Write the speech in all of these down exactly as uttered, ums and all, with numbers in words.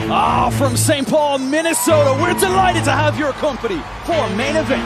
Ah, from Saint Paul, Minnesota, we're delighted to have your company for main event.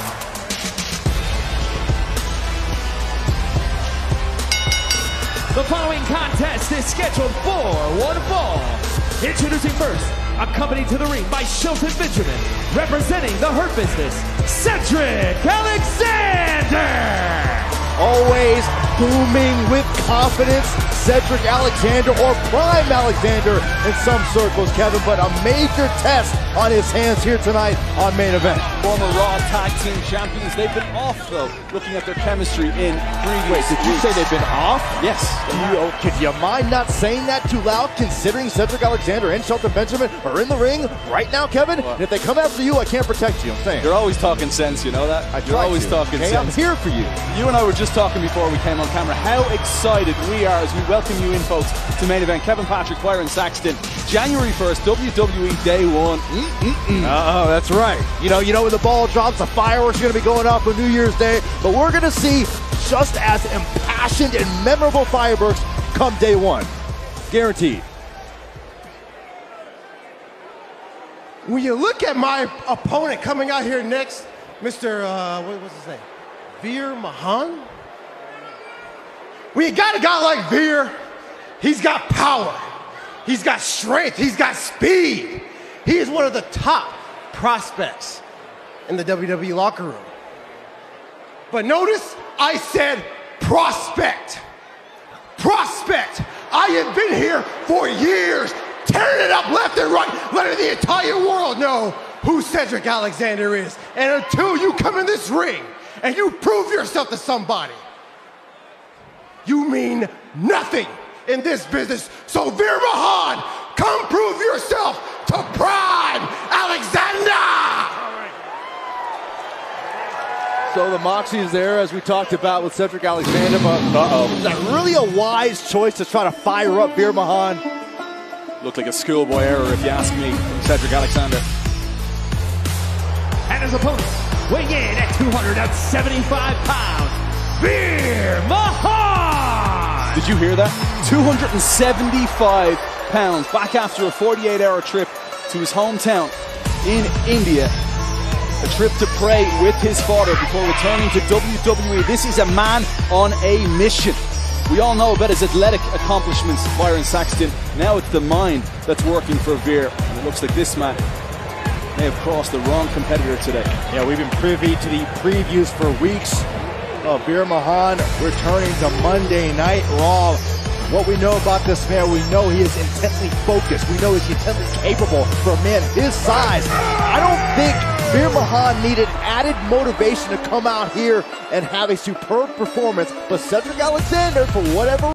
The following contest is scheduled for one fall. Introducing first, accompanied to the ring by Shelton Benjamin, representing the Hurt Business, Cedric Alexander. Always booming with confidence, Cedric Alexander, or Prime Alexander in some circles, Kevin, but a major test on his hands here tonight on main event. Former Raw Tag Team Champions, they've been off though, looking at their chemistry in previous Wait, did you weeks. say they've been off? Yes. Do you, could you mind not saying that too loud, considering Cedric Alexander and Shelton Benjamin are in the ring right now, Kevin? Well, and if they come after you, I can't protect you, I'm saying. You're always talking sense, you know that? I You're always to. talking okay, sense. I'm here for you. You and I were just talking before we came on camera how excited we are as we welcome you in, folks, to main event. Kevin Patrick, Byron Saxton, January first, W W E Day One. Mm-mm-mm. Uh-oh, that's right. You know, you know when the ball drops, the fireworks are going to be going off on New Year's Day, but we're going to see just as impassioned and memorable fireworks come day one. Guaranteed. When you look at my opponent coming out here next, Mister Uh, what, what's his name? Veer Mahaan? When you got a guy like Veer, he's got power, he's got strength, he's got speed. He is one of the top prospects in the W W E locker room. But notice I said prospect. Prospect. I have been here for years, tearing it up left and right, letting the entire world know who Cedric Alexander is. And until you come in this ring and you prove yourself to somebody, you mean nothing in this business. So Veer Mahaan, come prove yourself to Prime Alexander! So the Moxie is there, as we talked about with Cedric Alexander, but uh-oh. Is that really a wise choice to try to fire up Veer Mahaan? Looked like a schoolboy error, if you ask me, Cedric Alexander. And his opponent, weighing in at two hundred seventy-five pounds, Veer Mahaan! Did you hear that? two hundred seventy-five pounds, back after a forty-eight hour trip to his hometown in India. A trip to pray with his father before returning to W W E. This is a man on a mission. We all know about his athletic accomplishments, Byron Saxton. Now it's the mind that's working for Veer. And it looks like this man may have crossed the wrong competitor today. Yeah, we've been privy to the previews for weeks of Veer Mahaan returning to Monday Night Raw. What we know about this man, we know he is intently focused. We know he's intently capable for a man his size. I don't think Veer Mahaan needed added motivation to come out here and have a superb performance, but Cedric Alexander, for whatever